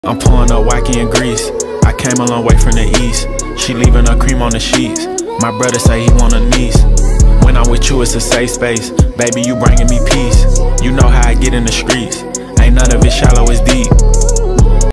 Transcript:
I'm pulling up wacky in Greece. I came a long way from the east. She leaving her cream on the sheets. My brother say he want a niece. When I'm with you, it's a safe space. Baby, you bringing me peace. You know how I get in the streets. Ain't none of it shallow, it's deep.